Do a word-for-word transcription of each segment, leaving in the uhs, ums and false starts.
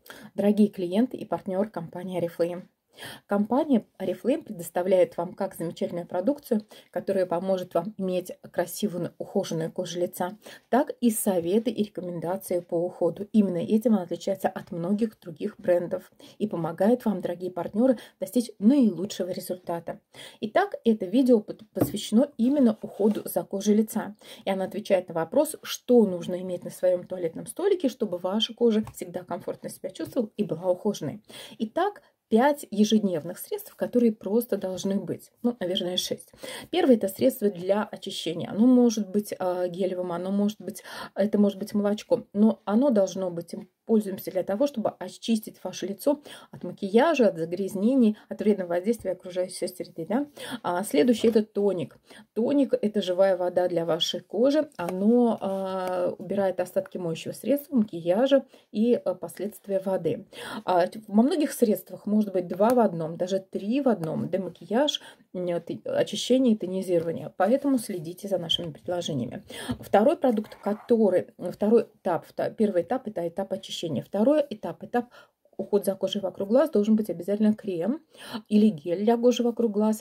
Дорогие клиенты и партнеры компании Oriflame. Компания Oriflame предоставляет вам как замечательную продукцию, которая поможет вам иметь красивую, ухоженную кожу лица, так и советы и рекомендации по уходу. Именно этим она отличается от многих других брендов и помогает вам, дорогие партнеры, достичь наилучшего результата. Итак, это видео посвящено именно уходу за кожей лица. И она отвечает на вопрос, что нужно иметь на своем туалетном столике, чтобы ваша кожа всегда комфортно себя чувствовала и была ухоженной. Итак, пять ежедневных средств, которые просто должны быть. Ну, наверное, шесть. Первое – это средство для очищения. Оно может быть э, гелевым, оно может быть, это может быть молочком, но оно должно быть, им пользуемся для того, чтобы очистить ваше лицо от макияжа, от загрязнений, от вредного воздействия окружающей среды. Да? А следующее – это тоник. Тоник – это живая вода для вашей кожи. Оно э, убирает остатки моющего средства, макияжа и э, последствия воды. А, во многих средствах может быть два в одном, даже три в одном. Демакияж, очищение и тонизирование. Поэтому следите за нашими предложениями. Второй продукт, который, второй этап, первый этап – это этап очищения. Второй этап, этап уход за кожей вокруг глаз, должен быть обязательно крем или гель для кожи вокруг глаз.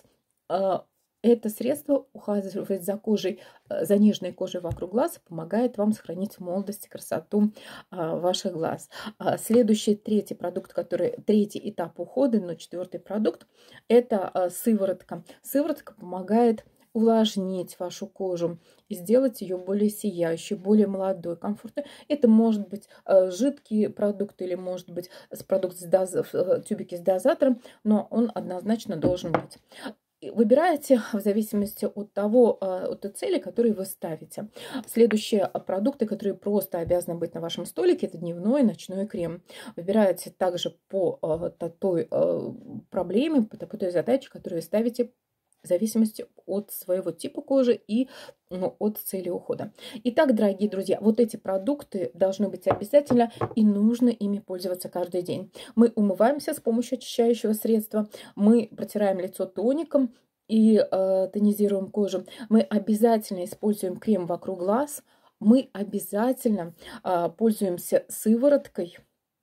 Это средство ухаживает за кожей, за нежной кожей вокруг глаз, помогает вам сохранить молодость и красоту ваших глаз. Следующий, третий продукт, который, третий этап ухода, но четвертый продукт, это сыворотка. Сыворотка помогает увлажнить вашу кожу и сделать ее более сияющей, более молодой, комфортной. Это может быть жидкий продукт или может быть продукт с доз... тюбики с дозатором, но он однозначно должен быть. Выбираете в зависимости от того, от той цели, которую вы ставите. Следующие продукты, которые просто обязаны быть на вашем столике, это дневной и ночной крем. Выбираете также по той проблеме, по той задаче, которую вы ставите, в зависимости от своего типа кожи и ну, от цели ухода. Итак, дорогие друзья, вот эти продукты должны быть обязательно и нужно ими пользоваться каждый день. Мы умываемся с помощью очищающего средства, мы протираем лицо тоником и э, тонизируем кожу. Мы обязательно используем крем вокруг глаз, мы обязательно э, пользуемся сывороткой.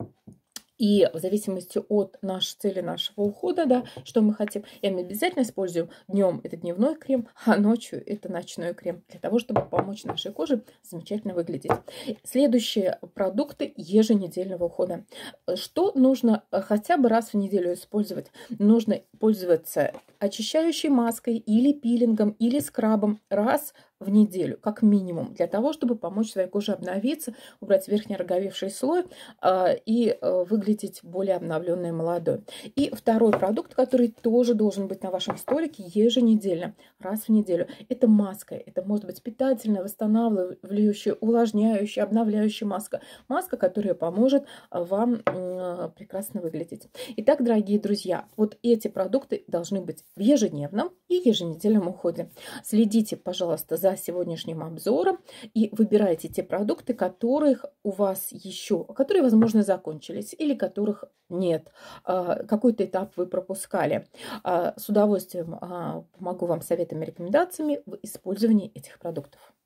И в зависимости от нашей цели, нашего ухода, да, что мы хотим, и мы обязательно используем днем это дневной крем, а ночью это ночной крем, для того, чтобы помочь нашей коже замечательно выглядеть. Следующие продукты еженедельного ухода. Что нужно хотя бы раз в неделю использовать? Нужно пользоваться очищающей маской или пилингом, или скрабом раз в неделю, как минимум, для того, чтобы помочь своей коже обновиться, убрать верхний роговевший слой э, и э, выглядеть более обновленной и молодой. И второй продукт, который тоже должен быть на вашем столике еженедельно, раз в неделю, это маска. Это может быть питательная, восстанавливающая, увлажняющая, обновляющая маска. Маска, которая поможет вам э, прекрасно выглядеть. Итак, дорогие друзья, вот эти продукты должны быть в ежедневном и еженедельном уходе. Следите, пожалуйста, за сегодняшним обзором и выбирайте те продукты, которых у вас еще, которые, возможно, закончились или которых нет. Какой-то этап вы пропускали. С удовольствием помогу вам советами и рекомендациями в использовании этих продуктов.